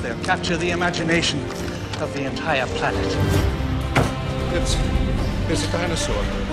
They'll capture the imagination of the entire planet. It's a dinosaur.